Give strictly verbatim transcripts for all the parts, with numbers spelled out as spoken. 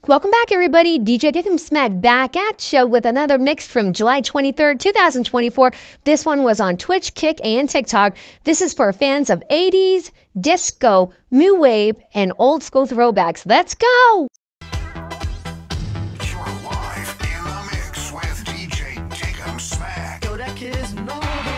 Welcome back, everybody. D J Rhythm Smack back at you with another mix from July twenty-third, twenty twenty-four. This one was on Twitch, Kick, and TikTok. This is for fans of eighties, disco, new wave, and old school throwbacks. Let's go! You're live in the mix with D J Rhythm Smack. Yo, that kid is no.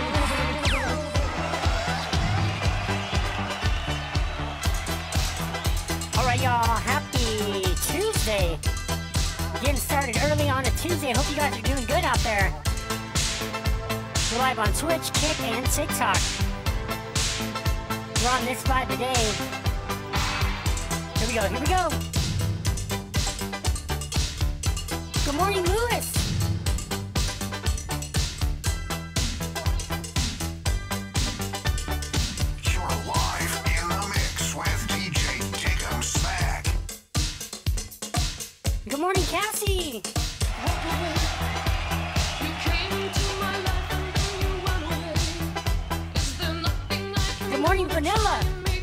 All right, y'all. Happy Tuesday. Getting started early on a Tuesday. I hope you guys are doing good out there. We're live on Twitch, Kick, and TikTok. We're on this vibe today. Here we go. Here we go. Good morning, Lewis. You're live in the mix with D J Rhythm Smack. Good morning, Cassie. Good morning, Vanilla.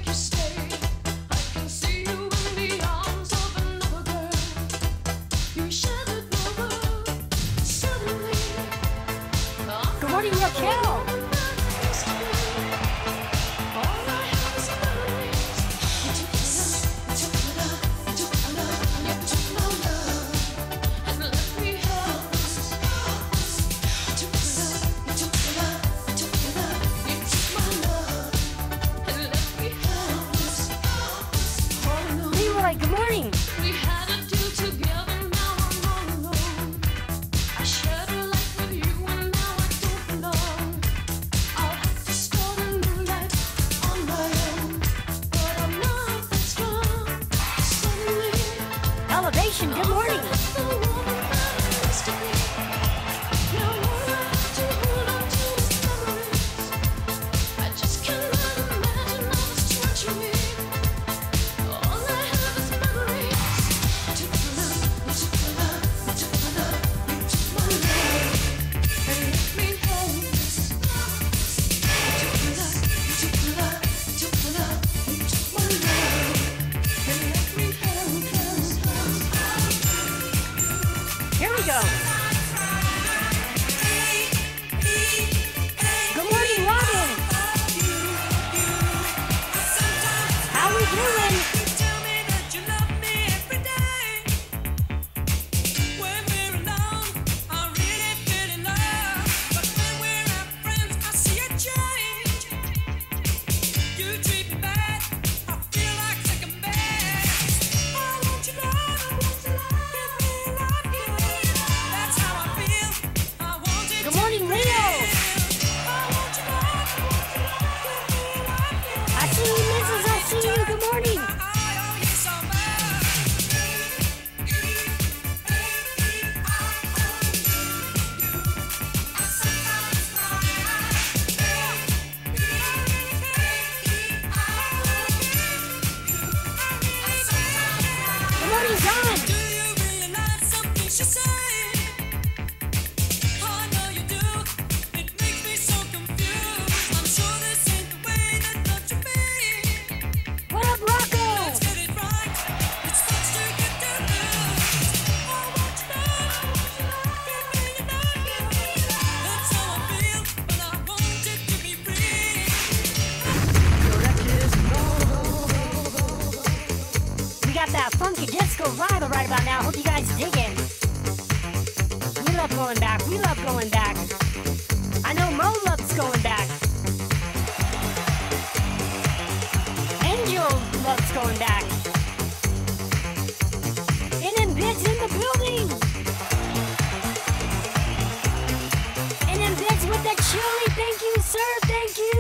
Good morning, Raquel. Leroy, good morning. Elevation, good morning. Here we go. Good morning, Robin. How we doing? Good morning, Leo. I see you, Missus I see you. Good morning. Good morning, John. What up, Rocco? We got that funky disco vibe right about now. Hope you guys digging. We love going back. We love going back. I know Mo loves going back. Angel loves going back. And then Bits in the building. And then Bits with the chili. Thank you, sir. Thank you.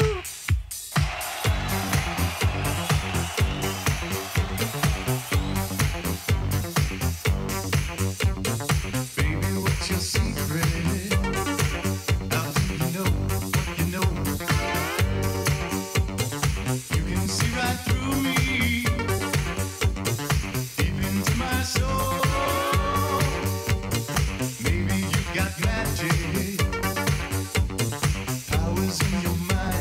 Baby, what's your secret? How do you know what you know? You can see right through me, deep into my soul. Maybe you got magic, powers in your mind.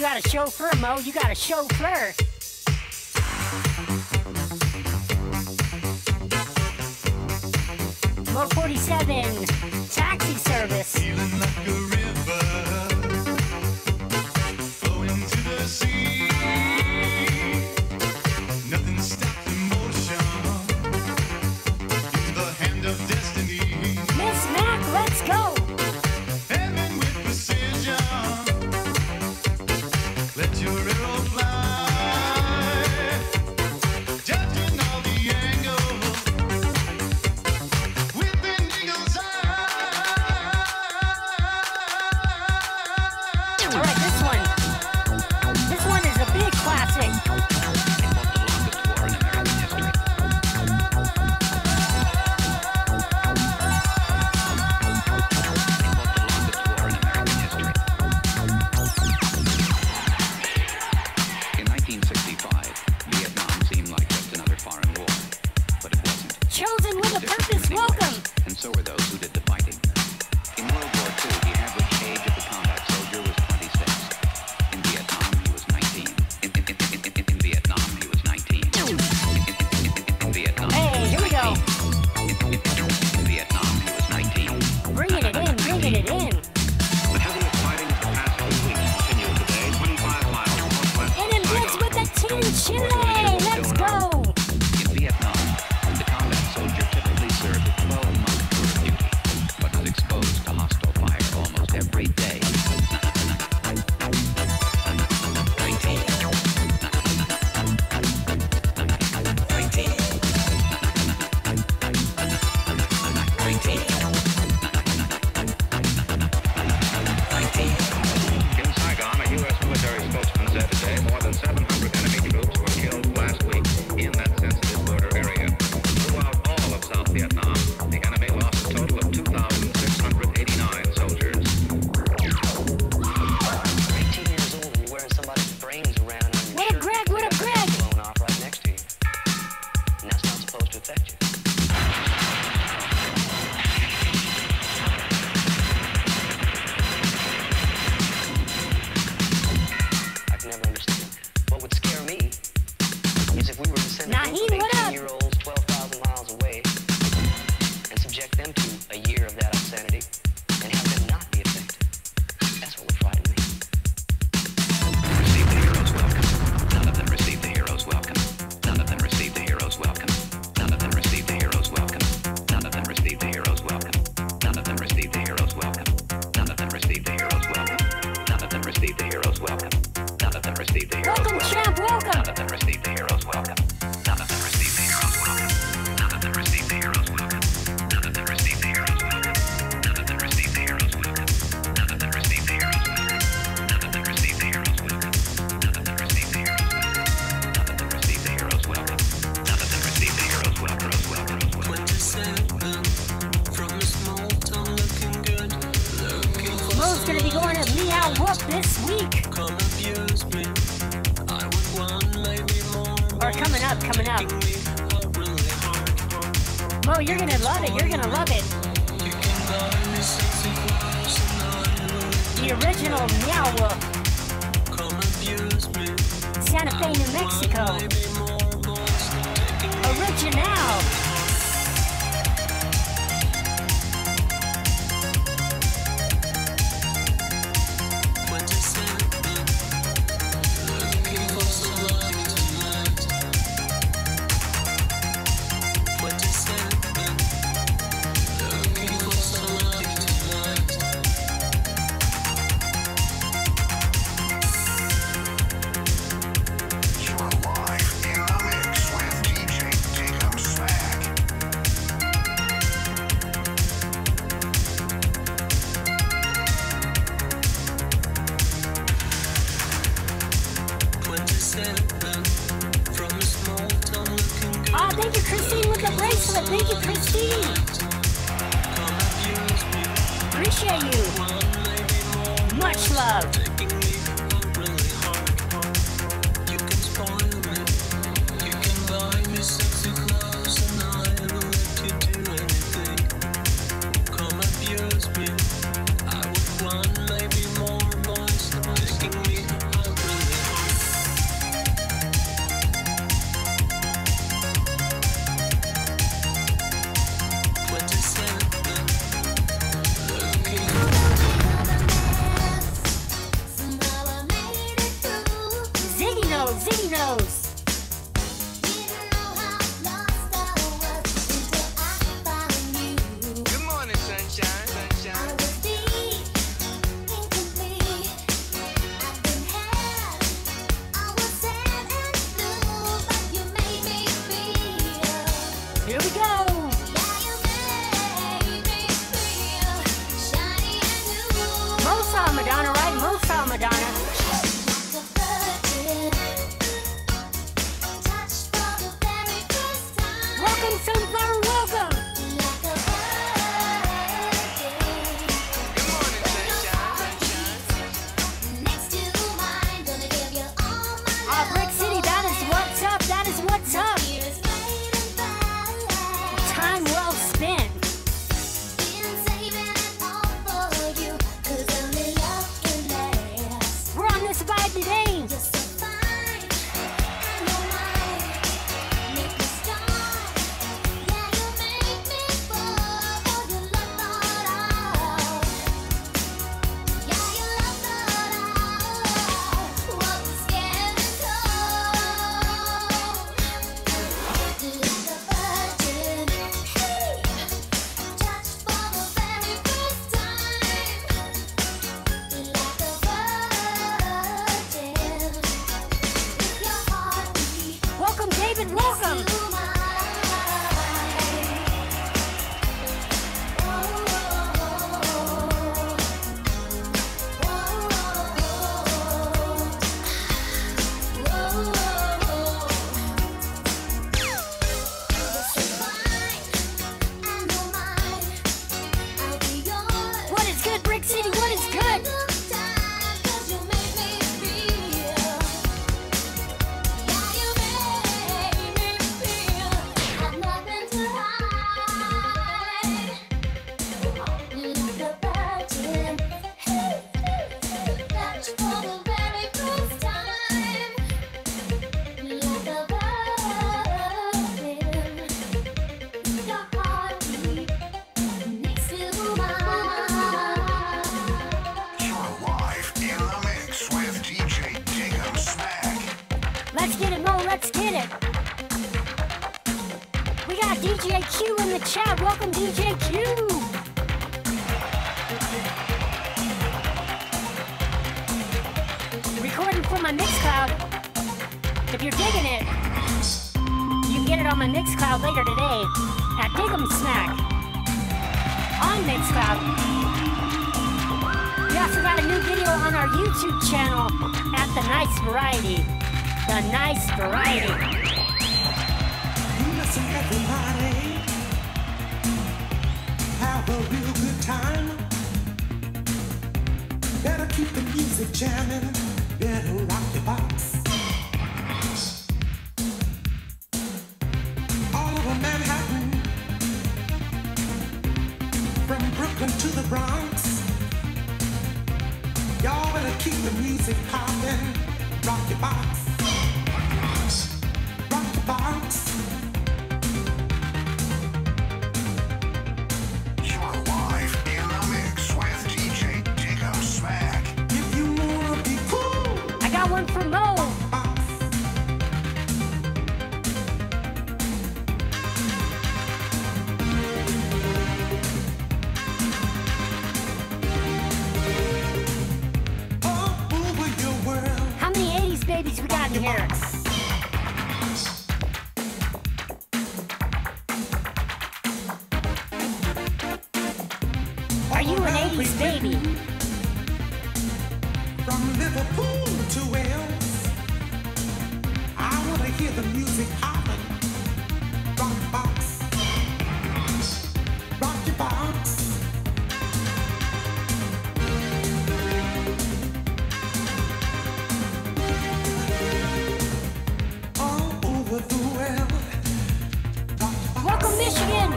got a chauffeur, Mo. You got a chauffeur. Mo forty-seven taxi service. Feeling like a river flowing to the sea. Nothing stops the motion in the hand of destiny. Miss Mac, let's go. Heaven with precision. Let your arrow fly. Judging all the angles with an eagle's eye. All right, this one. This one is a big classic. In nineteen sixty-five, Vietnam seemed like just another foreign war, but it wasn't. Chosen with a There were purpose. many Welcome. ways, and so were those who did the fighting. In World War Two, the average age of the combat soldier was twenty-six. In Vietnam, he was nineteen. In, in, in, in, in, in Vietnam, he was nineteen. In, in, in, in, in Vietnam, Hey, here we go. in, in, in, in Vietnam, he was nineteen. Bringing it in, bringing it in. The heaviest fighting of the past two weeks continues today, twenty-five miles northwest And of in this Saigon. with the tin chile. Let's go. In Vietnam, the combat soldier typically served a twelve-month tour of duty, but was exposed to hostile fire almost every day. nineteen. nineteen. nineteen. In Saigon, a U S military spokesman said today more than seven hundred enemy troops were killed last week in that sensitive border area. Throughout all of South Vietnam, the enemy lost a total of two thousand six hundred eighty-nine soldiers. eighteen years old and you're wearing somebody's brains around on your What up, shirt. Greg? What up, Greg? Blown off right next to you. And that's not supposed to affect you. I can never understand. What would scare me is if we were to send a Naheem, group of what up? eighteen-year-olds twelve thousand miles away and subject them to a year of that obscenity and have them not be affected. That's what would frighten me. Received the hero's welcome. None of them received the hero's welcome. None of them received the hero's welcome. None of them received the hero's welcome. None of them received the hero's welcome. None of them received the hero's welcome. None of them received the hero's welcome. None of them received the hero's welcome. None of them received the hero's Welcome, welcome. champ. Welcome. None of them received the hero's welcome. None of them received the hero's welcome. None of them received the hero's welcome. None of them received the hero's welcome. None of them received the hero's welcome. None of them received the hero's welcome. None of them received the hero's welcome. None of them received the hero's welcome. None of them received the hero's welcome. None of them received the hero's welcome. Hero's welcome. Hero's welcome. twenty-seven from a small town looking good. Looking for Mo's gonna be going to Meow Whoop this week. come abuse me. I would want maybe more. Or coming up, coming up. Me out really hard. Mo, you're gonna love it. You're gonna love it. You can buy me something close and I will The original Meow Whoop, come abuse me. Santa Fe, New Mexico. Maybe more boys taking me. Original. twenty-seven looking for somebody tonight. twenty-seven looking for somebody tonight. You're live in the mix with D J Diggum Smack. D J Q in the chat. Welcome, D J Q. Recording for my Mixcloud. If you're digging it, you can get it on my Mixcloud later today at Dig'em Smack on Mixcloud. We also got a new video on our YouTube channel at The Nice Variety. The Nice Variety. You listen, everybody. Have a real good time. Better keep the music jamming. Better rock your box. All over Manhattan, from Brooklyn to the Bronx. Y'all better keep the music popping. Rock your box. Rock your box. You're live in the mix with D J Dig'em Smack. If you wanna be cool, I got one for Mo. box. All over your world. How many eighties babies we got in here? Are you an eighties baby? From Liverpool to Wales, I wanna hear the music hopping. Rock your box, rock your box. All over the world, rock your box. Welcome, Michigan.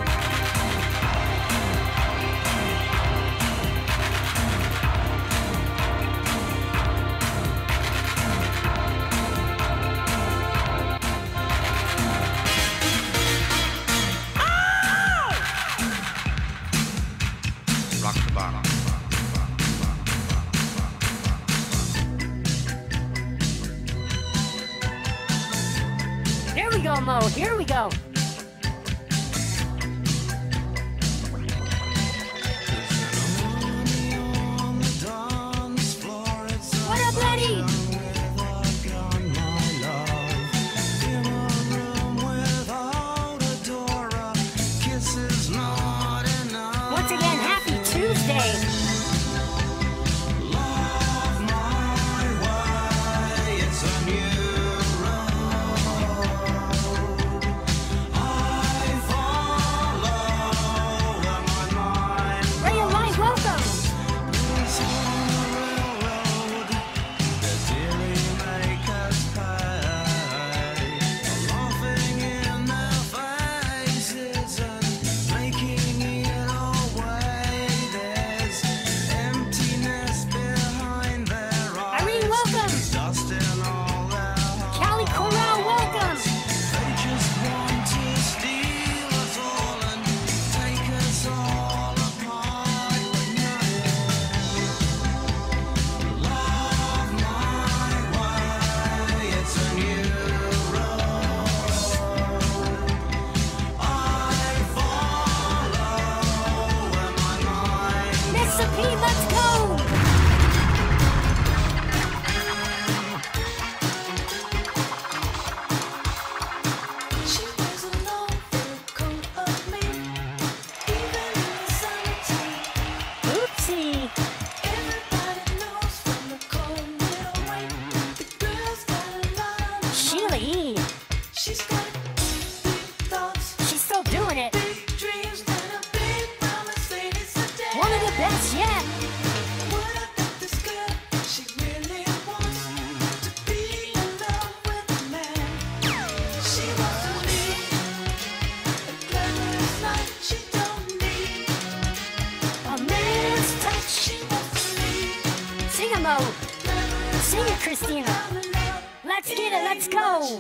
Rock the bottom. Here we go, Mo. Here we go. What up, Letty? Once again, happy Tuesday. Ray and Light, welcome. Irene, welcome. Callie Corral, welcome. Mister P, let's go. Oopsie. Sheila E. She's still doing it. One of the best yet. A man's touch. Sing it, Mo. Sing it, Christina. Let's get it. Let's go.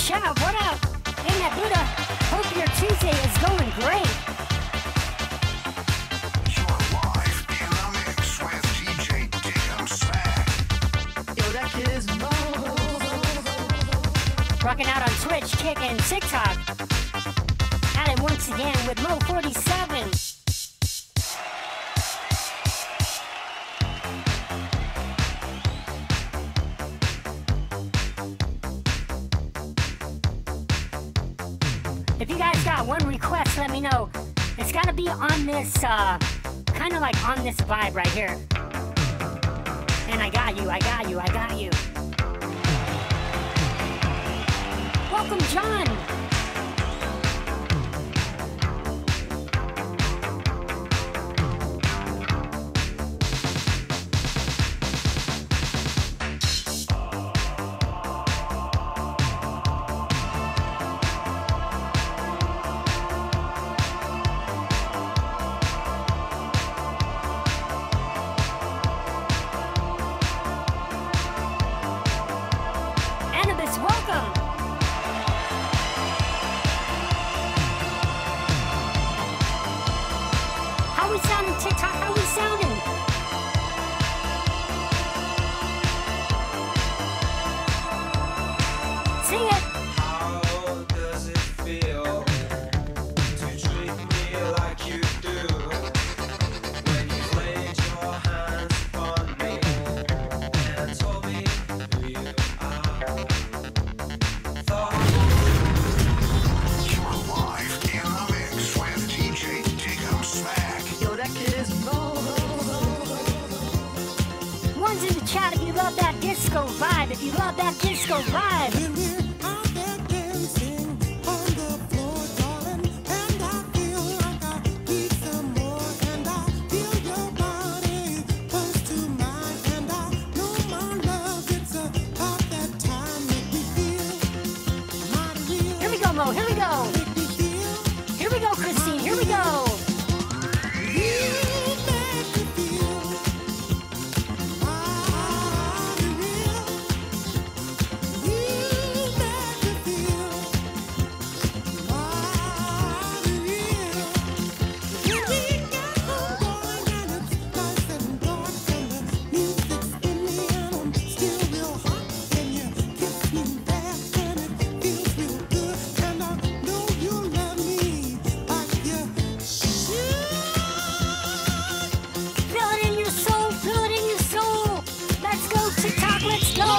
chat. What up? Hey, Matt Buddha. Hope your Tuesday is going great. You're live in the mix with D J Diggum Smack. Rocking out on Twitch, Kick, and TikTok. At it once again with Mo forty-seven. If you guys got one request, let me know. It's gotta be on this, uh, kind of like on this vibe right here. And I got you, I got you, I got you. Welcome, John. Annabis, welcome. How we sounding, TikTok? How we sounding? Sing it. How does it feel to treat me like you do? When you laid your hands upon me and told me who you are. Thought You're live in the mix with D J Diggum Smack. One's in the chat if you love that disco vibe. If you love that disco vibe. When we're out there dancing on the floor, darling, and I feel like I need some more, and I feel your body close to mine, and I know my love, it's about that time. Make me feel mighty real. Here we go, Mo. Here we go. Make me feel Here we go, Christine. Here we go. you make me feel mighty real. You make me feel mighty real. When we get home, going and it's nice and dark, and the music's in me, and I'm still real hot, and you kiss me back, and it feels real good, and I know you love me like you should. Feel it in your soul. Feel it in your soul. Let's go, TikTok. Let's go.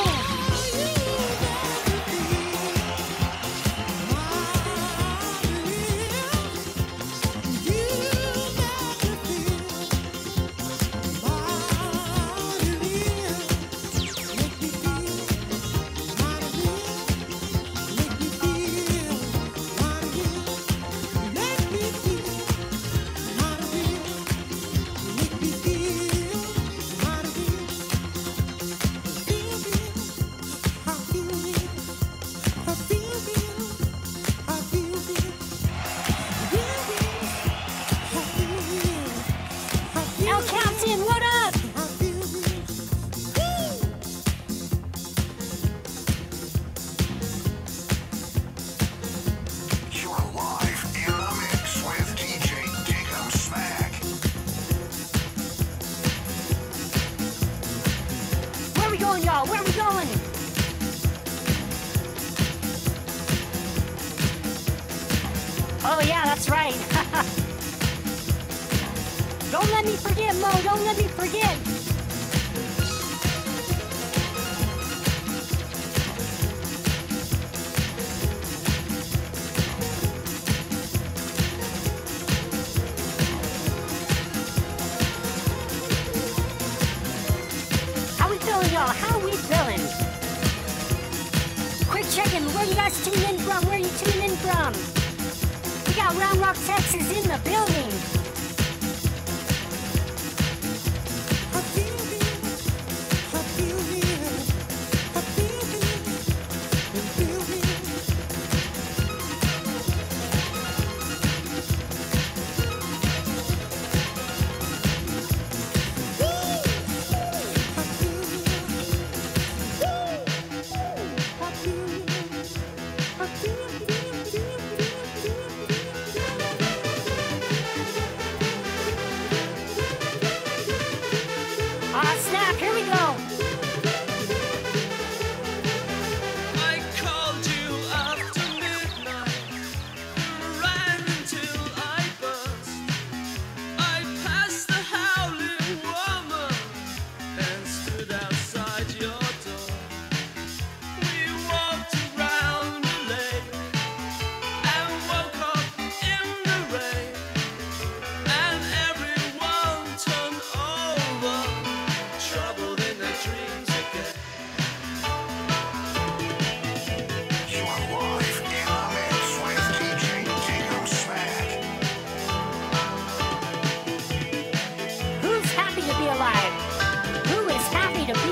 El Captain, what up? You're live in the mix with D J Diggum Smack. Where we going, y'all? Where we going? Oh yeah, that's right. Don't let me forget, Mo. Don't let me forget. How we feeling, y'all? How we feeling? Quick checking. Where you guys tuning in from? Where you tuning in from? We got Round Rock, Texas in the building.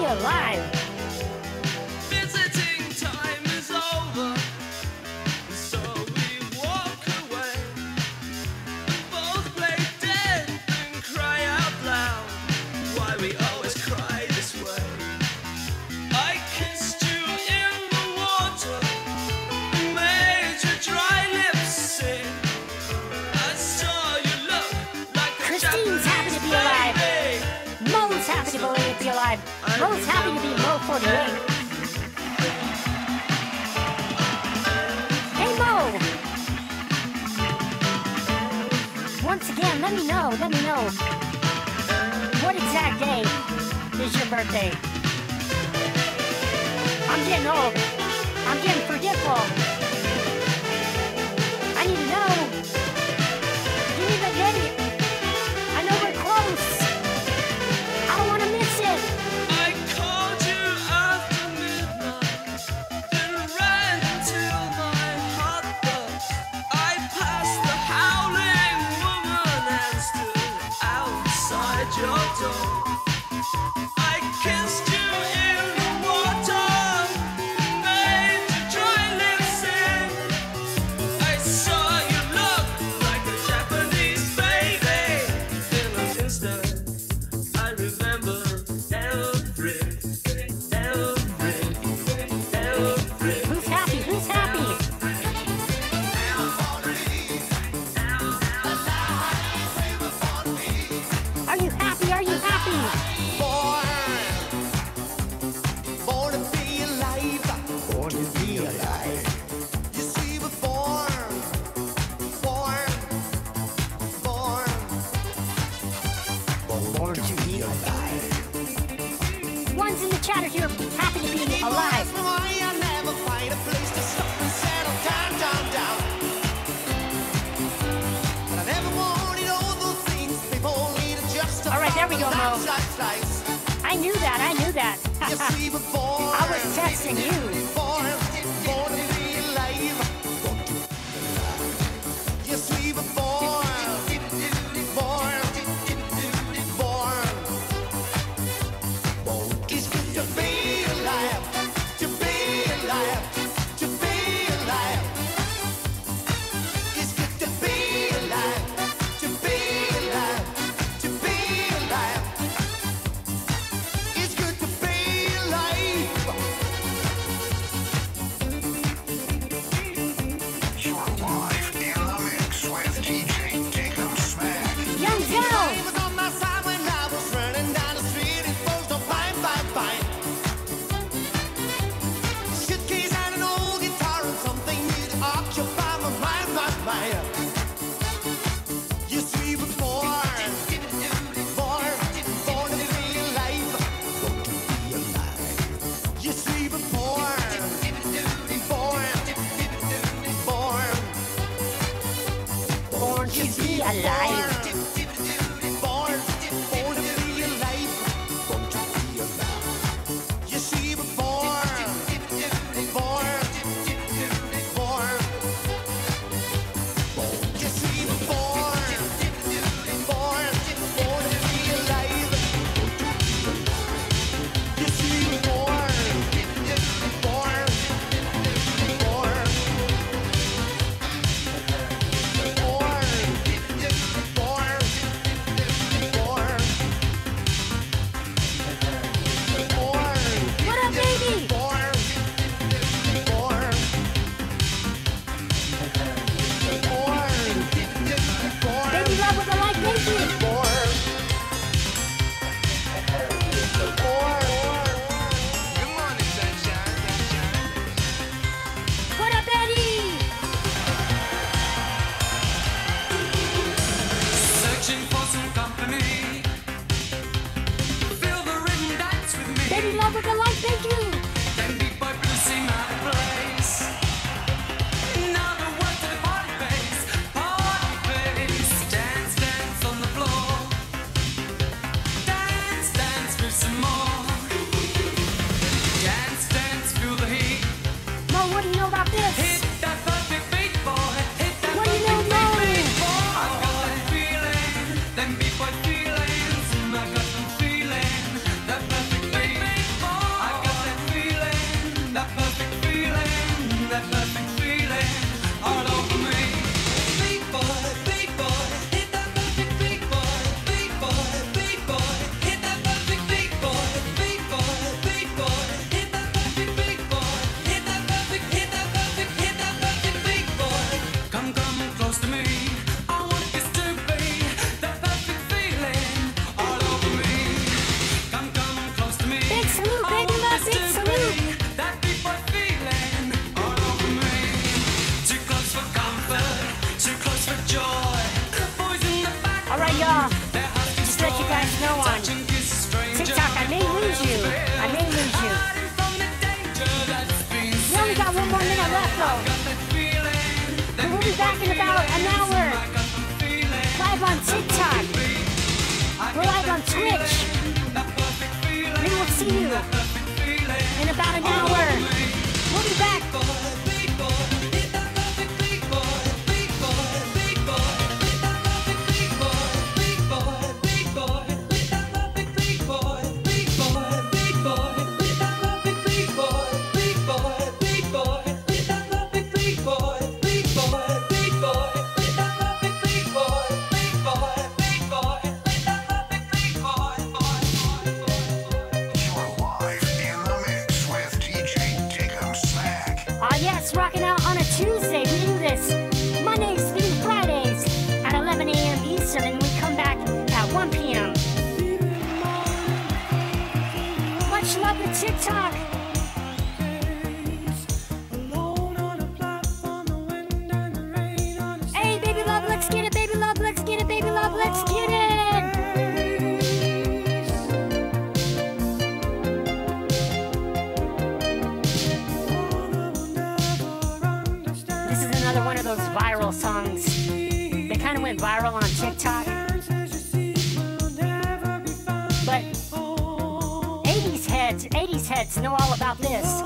alive. Visiting time is over, so we walk away. We both play dead and cry out loud. Why we always cry this way? I kissed you in the water, made your dry lips sing. I saw you look like a Christine's happy to be alive. Japanese baby. Mo's happy to be- be alive. Mo's happy to be Mo forty-eight. Hey Mo! Once again, let me know, let me know. What exact day is your birthday? I'm getting old. I'm getting forgetful. I need to know. Give me the date. I know we're close. I don't want to miss it. I called you after midnight, then ran till my heart burst. I passed the howling woman and stood outside your door. I kissed you in the water, made your dry lips sing. I saw you look like a Japanese baby. In an instant, I remember every, every, every. Who's happy? Who's happy? Are you happy? Are you happy? Born to be alive. Born to be alive. You see, we're born, born, born, born to be alive. One's in the chatter here, happy to be alive. Why I never find a place to stop and settle down, down, down. But I never wanted all those things people need to justify. All right, there we go, Mo. Life, life, life. I knew that, I knew that. You see, we're born. I was testing you. Born, born to be alive. Yes, we were born. Born, born. It's good to be alive. To be alive. To be alive. It's good to be alive. To be alive. To be alive. It's good to be alive. You're live in the mix with D J Jacob Smack. Young Zell! He was on my side when I was running down the street. It was no fine, fine, fine. Suitcase and an old guitar and something new to occupy my mind, my mind. You see, we're born, born, born to be alive. Born to be alive. You see, we're born, born, born, Born to be alive. Born, born to be alive. Born to be alive. You see, we're born, born, born, born. You see, we're born, born, born to be alive. You see, we're born, born, born, born, born, born. What up, baby? Born, born, born, born, Baby love with a like, baby. born, born. Good morning, sunshine. What up, Eddie? Searching for some company. Feel the rhythm, dance with me. Baby love with a like, thank you. Then big boy blues seem out of place. Now the word to the party face, party face. Dance, dance on the floor. Dance, dance for some more. Dance, dance, feel the heat. Mo, what do you know about this? Hit that perfect beat, boy. Hit that What do you perfect know, Mo? beat, boy. I got that feeling, them big boy feelings. I got them feeling, that perfect beat, boy. an hour. Live on TikTok. We're live on Twitch. We will see you in about an hour. We'll be back. You're live in the mix with D J Diggum Smack. Ah, yes, rocking out on a Tuesday. We do this Mondays through Fridays at eleven a.m. Eastern, and we come back at one p.m. Much love to TikTok. Hey, baby love, let's get it, baby love, let's get it, baby love, let's get it. This is another one of those viral songs. They kind of went viral on TikTok. But eighties heads, eighties heads know all about this.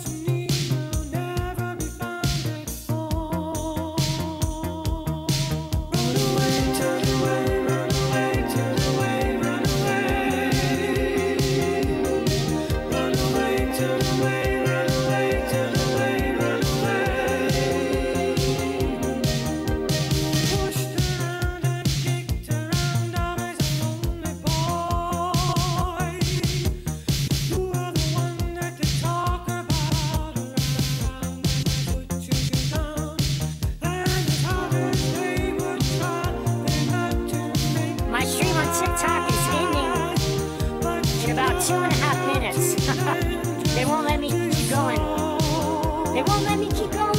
My stream on TikTok is ending in about two and a half minutes. They won't let me keep going. They won't let me keep going.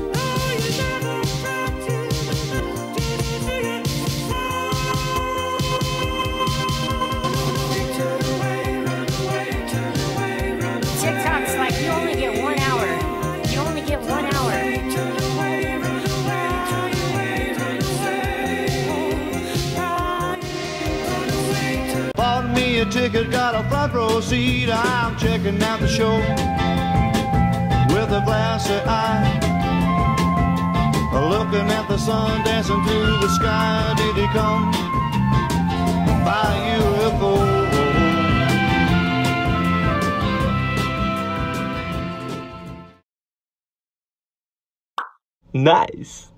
TikTok's like you only get one hour. You only get one hour. Bought me a ticket, got a front row seat. I'm checking out the show with a glassy eye, looking at the sun dancing through the sky. Did he come by U F O? Nice.